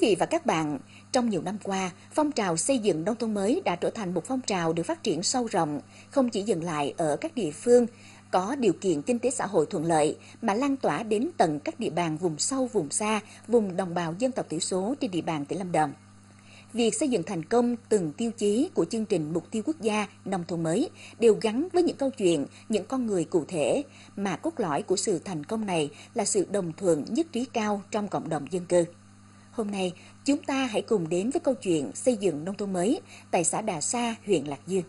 vị và các bạn, trong nhiều năm qua, phong trào xây dựng nông thôn mới đã trở thành một phong trào được phát triển sâu rộng, không chỉ dừng lại ở các địa phương có điều kiện kinh tế xã hội thuận lợi, mà lan tỏa đến tận các địa bàn vùng sâu, vùng xa, vùng đồng bào dân tộc thiểu số trên địa bàn tỉnh Lâm Đồng. Việc xây dựng thành công từng tiêu chí của chương trình Mục tiêu Quốc gia Nông thôn mới đều gắn với những câu chuyện, những con người cụ thể, mà cốt lõi của sự thành công này là sự đồng thuận nhất trí cao trong cộng đồng dân cư. Hôm nay, chúng ta hãy cùng đến với câu chuyện xây dựng nông thôn mới tại xã Đà Sa, huyện Lạc Dương.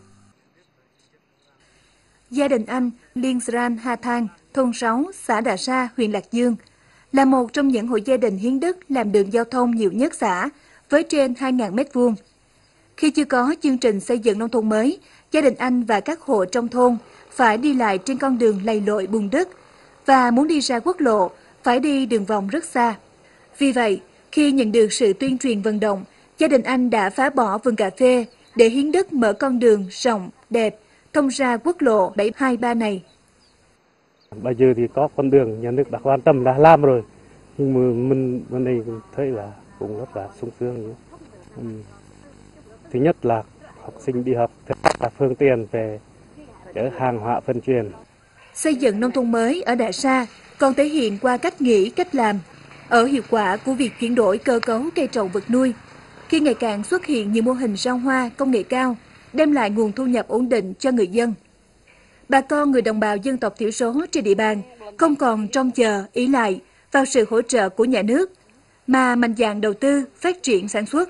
Gia đình anh Liên Sran Ha Thang, thôn 6, xã Đà Sa, huyện Lạc Dương, là một trong những hộ gia đình hiến đất làm đường giao thông nhiều nhất xã, với trên 2.000 m². Khi chưa có chương trình xây dựng nông thôn mới, gia đình anh và các hộ trong thôn phải đi lại trên con đường lầy lội bùn đất và muốn đi ra quốc lộ phải đi đường vòng rất xa. Vì vậy, khi nhận được sự tuyên truyền vận động, gia đình anh đã phá bỏ vườn cà phê để hiến đất mở con đường rộng, đẹp, thông ra quốc lộ 723 này. Bây giờ thì có con đường nhà nước đã quan tâm đã làm rồi, nhưng mà mình bên đây thấy là cũng rất là sung sướng. Thứ nhất là học sinh đi học, thứ hai là phương tiện về chở hàng hóa vận chuyển. Xây dựng nông thôn mới ở Đà Sa còn thể hiện qua cách nghĩ, cách làm, ở hiệu quả của việc chuyển đổi cơ cấu cây trồng vật nuôi. Khi ngày càng xuất hiện nhiều mô hình rau hoa công nghệ cao, đem lại nguồn thu nhập ổn định cho người dân. Bà con người đồng bào dân tộc thiểu số trên địa bàn không còn trông chờ, ỷ lại vào sự hỗ trợ của nhà nước, mà mạnh dạn đầu tư, phát triển sản xuất.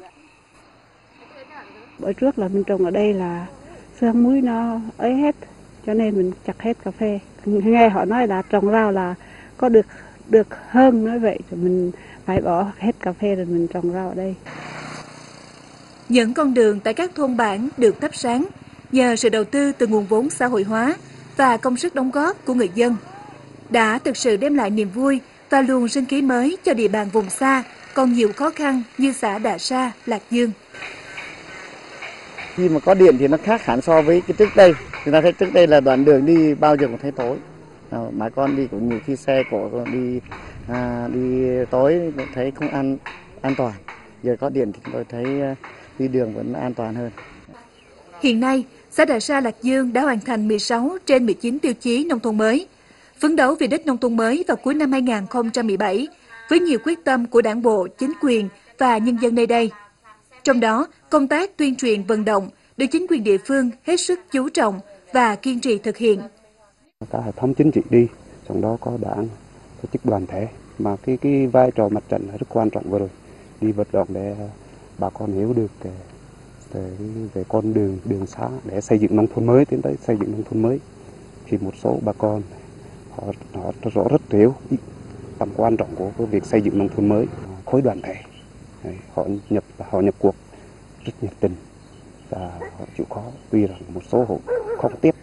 Bữa trước là mình trồng ở đây là sương muối nó ấy hết, cho nên mình chặt hết cà phê. Nghe họ nói là trồng rau là có được hơn, nói vậy thì mình phải bỏ hết cà phê rồi mình trồng rau ở đây. Những con đường tại các thôn bản được thắp sáng nhờ sự đầu tư từ nguồn vốn xã hội hóa và công sức đóng góp của người dân, đã thực sự đem lại niềm vui và luồng sinh khí mới cho địa bàn vùng xa còn nhiều khó khăn như xã Đà Sa, Lạc Dương. Khi mà có điện thì nó khác hẳn so với cái trước đây. Chúng ta thấy trước đây là đoạn đường đi bao giờ cũng thấy tối. Bà con đi cũng nhiều khi xe cổ đi tối thấy không an toàn. Giờ có điện thì tôi thấy đi đường vẫn an toàn hơn. Hiện nay, xã Đà Sa Lạc Dương đã hoàn thành 16 trên 19 tiêu chí nông thôn mới, phấn đấu về đích nông thôn mới vào cuối năm 2017 với nhiều quyết tâm của Đảng bộ, chính quyền và nhân dân nơi đây. Trong đó, công tác tuyên truyền vận động được chính quyền địa phương hết sức chú trọng và kiên trì thực hiện. Cả hệ thống chính trị đi, trong đó có đảng, tổ chức đoàn thể, mà cái vai trò mặt trận là rất quan trọng vừa rồi, đi vận động để bà con hiểu được về con đường xã để xây dựng nông thôn mới, tiến tới xây dựng nông thôn mới. Thì một số bà con họ rất hiểu tầm quan trọng của cái việc xây dựng nông thôn mới. Khối đoàn thể họ nhập cuộc rất nhiệt tình và họ chịu khó, tuy rằng một số hộ không tiếp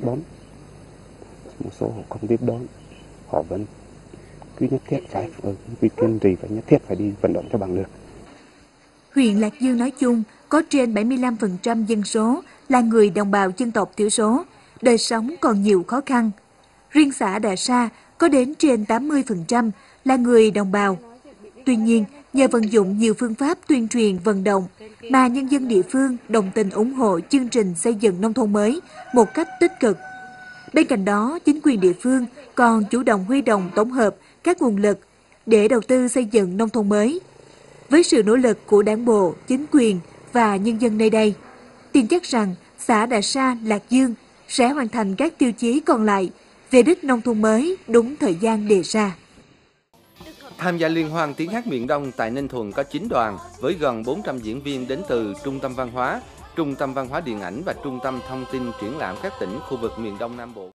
đón, họ vẫn cứ nhất thiết phải kiên trì và nhất thiết phải đi vận động cho bằng được. Huyện Lạc Dương nói chung có trên 75% dân số là người đồng bào dân tộc thiểu số, đời sống còn nhiều khó khăn. Riêng xã Đà Sa có đến trên 80% là người đồng bào. Tuy nhiên, nhờ vận dụng nhiều phương pháp tuyên truyền vận động mà nhân dân địa phương đồng tình ủng hộ chương trình xây dựng nông thôn mới một cách tích cực. Bên cạnh đó, chính quyền địa phương còn chủ động huy động tổng hợp các nguồn lực để đầu tư xây dựng nông thôn mới. Với sự nỗ lực của Đảng bộ, chính quyền và nhân dân nơi đây, tin chắc rằng xã Đà Sa, Lạc Dương sẽ hoàn thành các tiêu chí còn lại về đích nông thôn mới đúng thời gian đề ra. Tham gia liên hoan tiếng hát miền Đông tại Ninh Thuận có 9 đoàn với gần 400 diễn viên đến từ Trung tâm Văn hóa Điện ảnh và Trung tâm Thông tin Triển lãm các tỉnh khu vực miền Đông Nam Bộ.